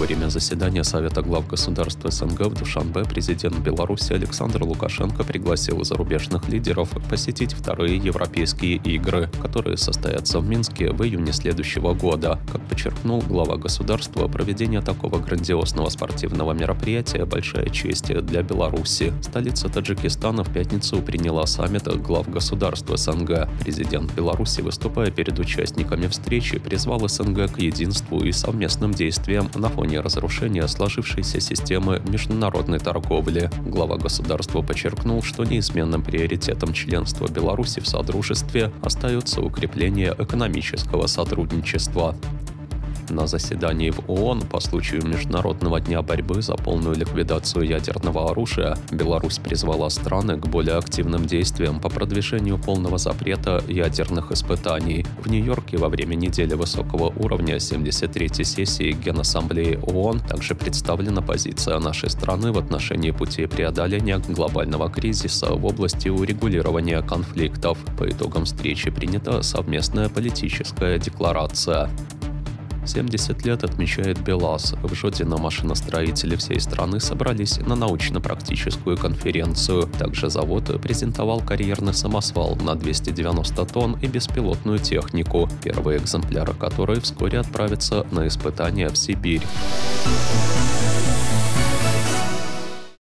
время заседания Совета глав государств СНГ в Душанбе президент Беларуси Александр Лукашенко пригласил зарубежных лидеров посетить вторые европейские игры, которые состоятся в Минске в июне следующего года. Как подчеркнул глава государства, проведение такого грандиозного спортивного мероприятия – большая честь для Беларуси. Столица Таджикистана в пятницу приняла саммит глав государств СНГ. Президент Беларуси, выступая перед участниками встречи, призвал СНГ к единству и совместным действиям на фоне разрушения сложившейся системы международной торговли. Глава государства подчеркнул, что неизменным приоритетом членства Беларуси в Содружестве остается укрепление экономического сотрудничества. На заседании в ООН по случаю Международного дня борьбы за полную ликвидацию ядерного оружия Беларусь призвала страны к более активным действиям по продвижению полного запрета ядерных испытаний. В Нью-Йорке во время недели высокого уровня 73-й сессии Генассамблеи ООН также представлена позиция нашей страны в отношении путей преодоления глобального кризиса в области урегулирования конфликтов. По итогам встречи принята совместная политическая декларация. 70 лет отмечает БелАЗ. В Жодино машиностроители всей страны собрались на научно-практическую конференцию. Также завод презентовал карьерный самосвал на 290 тонн и беспилотную технику, первые экземпляры которой вскоре отправятся на испытания в Сибирь.